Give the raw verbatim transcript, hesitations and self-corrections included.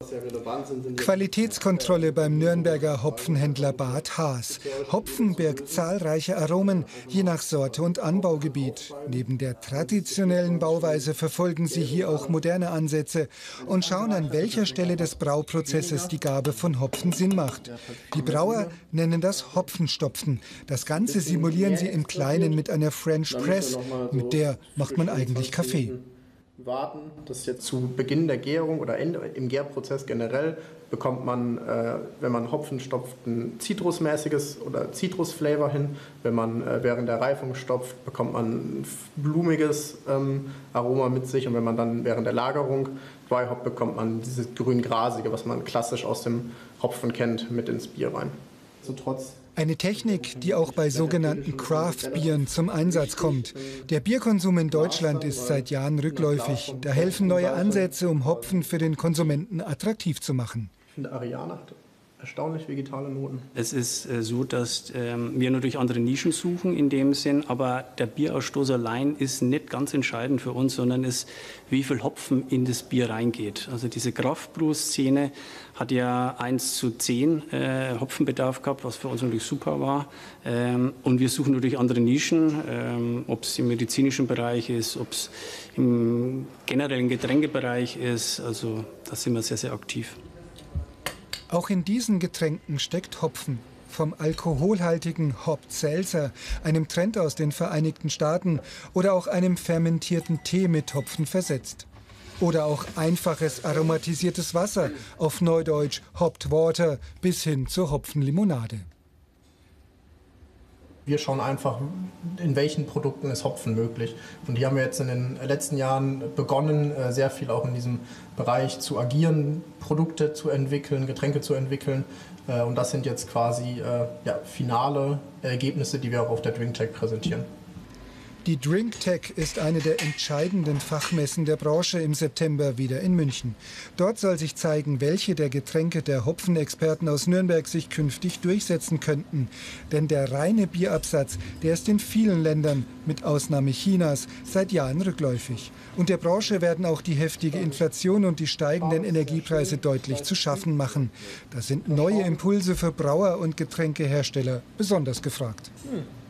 Qualitätskontrolle beim Nürnberger Hopfenhändler Bad Haas. Hopfen birgt zahlreiche Aromen, je nach Sorte und Anbaugebiet. Neben der traditionellen Bauweise verfolgen sie hier auch moderne Ansätze und schauen, an welcher Stelle des Brauprozesses die Gabe von Hopfen Sinn macht. Die Brauer nennen das Hopfenstopfen. Das Ganze simulieren sie im Kleinen mit einer French Press. Mit der macht man eigentlich Kaffee. Warten, dass jetzt zu Beginn der Gärung oder Ende, im Gärprozess generell bekommt man, äh, wenn man Hopfen stopft, ein zitrusmäßiges oder Zitrusflavor hin. Wenn man äh, während der Reifung stopft, bekommt man ein blumiges ähm, Aroma mit sich. Und wenn man dann während der Lagerung Dry Hop bekommt man dieses grün-grasige, was man klassisch aus dem Hopfen kennt, mit ins Bier rein. So trotz Eine Technik, die auch bei sogenannten Craft-Bieren zum Einsatz kommt. Der Bierkonsum in Deutschland ist seit Jahren rückläufig. Da helfen neue Ansätze, um Hopfen für den Konsumenten attraktiv zu machen. Ich finde, Ariane hat erstaunlich vegetale Noten. Es ist äh, so, dass ähm, wir natürlich andere Nischen suchen in dem Sinn, aber der Bierausstoß allein ist nicht ganz entscheidend für uns, sondern ist, wie viel Hopfen in das Bier reingeht. Also diese Kraftbrew-Szene hat ja eins zu zehn äh, Hopfenbedarf gehabt, was für uns natürlich super war. Ähm, und wir suchen natürlich andere Nischen, ähm, ob es im medizinischen Bereich ist, ob es im generellen Getränkebereich ist. Also da sind wir sehr, sehr aktiv. Auch in diesen Getränken steckt Hopfen. Vom alkoholhaltigen Hop Seltzer, einem Trend aus den Vereinigten Staaten, oder auch einem fermentierten Tee mit Hopfen versetzt. Oder auch einfaches aromatisiertes Wasser, auf Neudeutsch Hopped Water, bis hin zur Hopfenlimonade. Wir schauen einfach, in welchen Produkten ist Hopfen möglich. Und hier haben wir jetzt in den letzten Jahren begonnen, sehr viel auch in diesem Bereich zu agieren, Produkte zu entwickeln, Getränke zu entwickeln. Und das sind jetzt quasi ja, finale Ergebnisse, die wir auch auf der DrinkTech präsentieren. Die DrinkTech ist eine der entscheidenden Fachmessen der Branche im September wieder in München. Dort soll sich zeigen, welche der Getränke der Hopfenexperten aus Nürnberg sich künftig durchsetzen könnten. Denn der reine Bierabsatz, der ist in vielen Ländern, mit Ausnahme Chinas, seit Jahren rückläufig. Und der Branche werden auch die heftige Inflation und die steigenden Energiepreise deutlich zu schaffen machen. Da sind neue Impulse für Brauer und Getränkehersteller besonders gefragt. Hm.